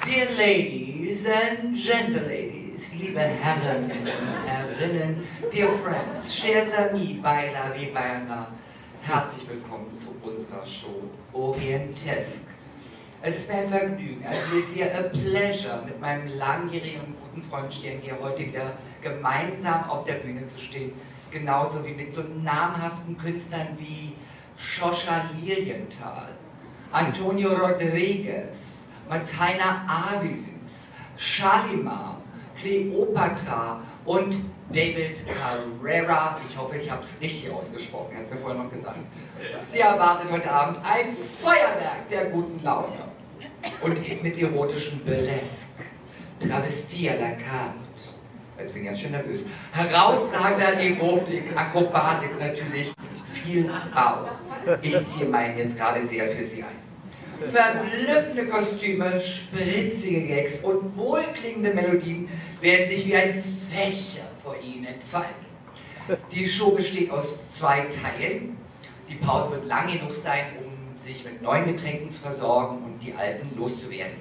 Dear ladies and gentleladies, liebe Herren und Herrinnen, dear friends, chers amis, Baila wie Baila, herzlich willkommen zu unserer Show Orientesque. Es ist mir ein Vergnügen, ein Plaisir, a pleasure, mit meinem langjährigen und guten Freund Sterngeher heute wieder gemeinsam auf der Bühne zu stehen, genauso wie mit so namhaften Künstlern wie Shosha Lilienthal, Antonio Rodriguez, Martina Aviles, Shalimar, Cleopatra und David Carrera. Ich hoffe, ich habe es richtig ausgesprochen, er hat mir vorher noch gesagt. Sie erwartet heute Abend ein Feuerwerk der guten Laune und mit erotischem Burlesque, Travestie à la carte. Jetzt bin ich ganz schön nervös. Herausragender Erotik, Akrobatik natürlich, viel Bauch. Ich ziehe meinen jetzt gerade sehr für Sie ein. Verblüffende Kostüme, spritzige Gags und wohlklingende Melodien werden sich wie ein Fächer vor Ihnen entfalten. Die Show besteht aus 2 Teilen. Die Pause wird lang genug sein, um sich mit neuen Getränken zu versorgen und die alten loszuwerden.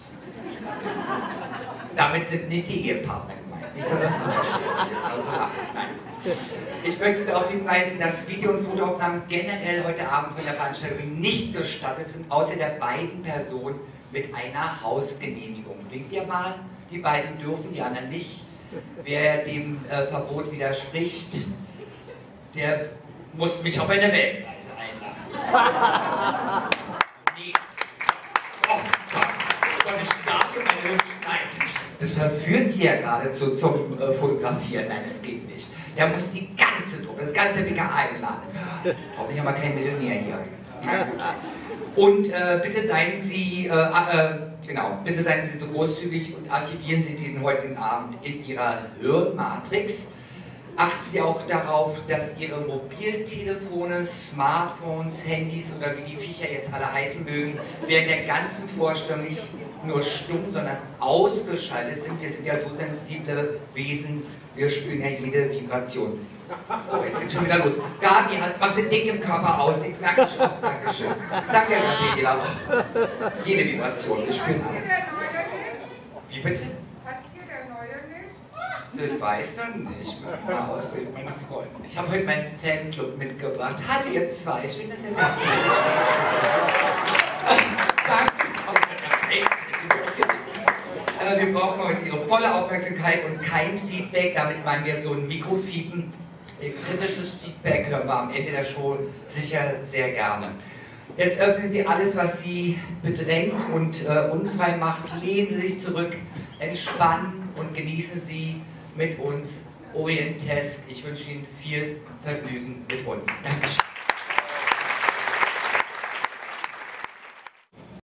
Damit sind nicht die Ehepartner gemeint. Nicht, dass das jetzt also Nein. Ich möchte darauf hinweisen, dass Video- und Fotoaufnahmen generell heute Abend von der Veranstaltung nicht gestattet sind, außer der beiden Personen mit einer Hausgenehmigung. Winkt ihr mal, die beiden dürfen, die anderen nicht. Wer dem Verbot widerspricht, der muss mich auf eine Weltreise einladen. Nee. Oh, Gott, ich darf hier meine Hübschen. Nein. Das verführt sie ja geradezu zum Fotografieren. Nein, das geht nicht. Der muss die ganze Truppe, das ganze PK einladen. Hoffentlich haben wir keinen Millionär hier. Und bitte seien Sie, bitte seien Sie so großzügig und archivieren Sie den heutigen Abend in Ihrer Hirnmatrix. Achten Sie auch darauf, dass Ihre Mobiltelefone, Smartphones, Handys oder wie die Viecher jetzt alle heißen mögen, während der ganzen Vorstellung nicht nur stumm, sondern ausgeschaltet sind. Wir sind ja so sensible Wesen, wir spüren ja jede Vibration. Oh, jetzt geht's schon wieder los. Gabi, macht das Ding im Körper aus. Ich merke es schon. Dankeschön. Danke, Gabriela. Jede Vibration, wir spüren alles. Wie bitte? Ich weiß noch nicht. Ich muss mal ausbilden, meine Freunde. Ich habe heute meinen Fanclub mitgebracht. Hallo ihr 2. Schön, dass ihr da seid. Danke. Wir brauchen heute Ihre volle Aufmerksamkeit und kein Feedback. Damit meinen wir so ein Mikrofeeden. Kritisches Feedback hören wir am Ende der Show sicher sehr gerne. Jetzt öffnen Sie alles, was Sie bedrängt und unfrei macht. Lehnen Sie sich zurück, entspannen und genießen Sie mit uns Orientesque. Ich wünsche Ihnen viel Vergnügen mit uns. Dankeschön.